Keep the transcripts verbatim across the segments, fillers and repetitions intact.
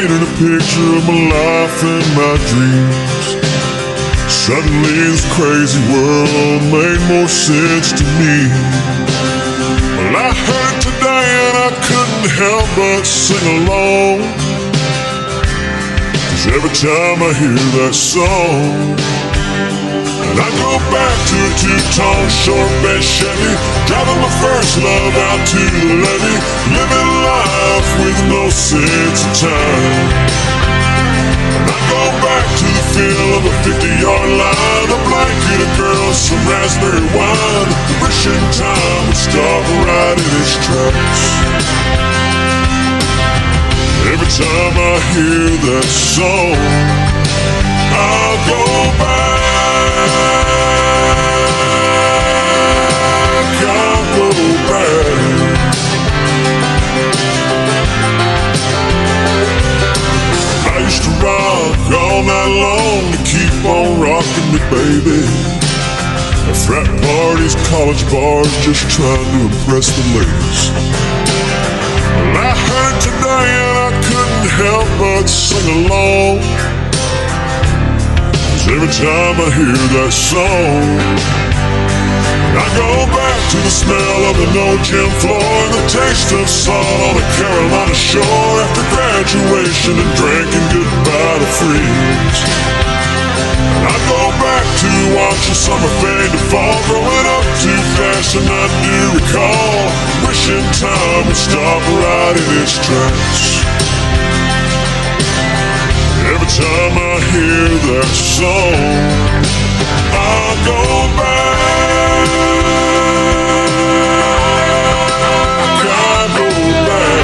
painted a picture of my life and my dreams. Suddenly this crazy world made more sense to me. Well, I heard it today and I couldn't help but sing along, 'cause every time I hear that song, and I go back to a two-tone short bed Chevy, driving my first love out to the levee, living life with no sense of time. And I go back to the feel of a fifty-yard line, a blanket of girls, some raspberry wine, wishing time would stop right in its tracks. Every time I hear that song, I'll go back. I'll go back. I used to rock all night long to keep on rocking me, baby. At frat parties, college bars, just trying to impress the ladies. Well, I heard today and I couldn't help but sing along, 'cause every time I hear that song, I go back to the smell of an old gym floor and the taste of salt on a Carolina shore after graduation and drinking goodbye to friends. And I go back to watching summer fade to fall, growing up too fast and I do recall, wishing time would stop right in its tracks. Every time I hear that song, I'll go back. I'll go back.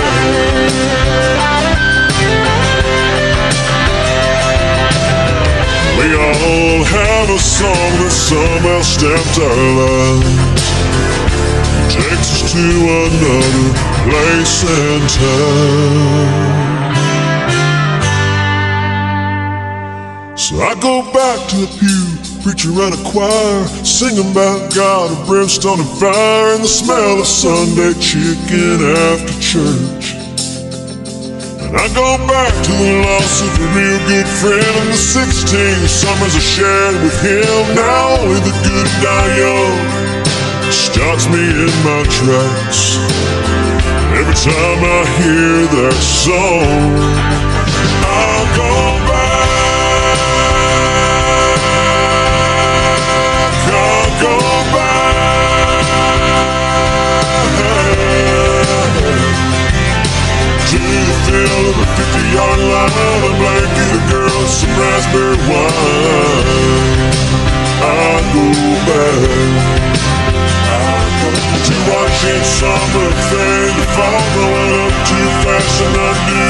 We all have a song that somehow stamped our lives, takes us to another place and time. So I go back to the pew, preacher and a choir, singing about God of brimstone and fire, and the smell of Sunday chicken after church. And I go back to the loss of a real good friend and the sixteen summers I shared with him. Now only the good die young stops me in my tracks. Every time I hear that song, I'll go back. Go back to the feel of a fifty-yard line, a blanket of girls, some raspberry wine. I'll go back to watching summer fade to fall, growing up too fast and I knew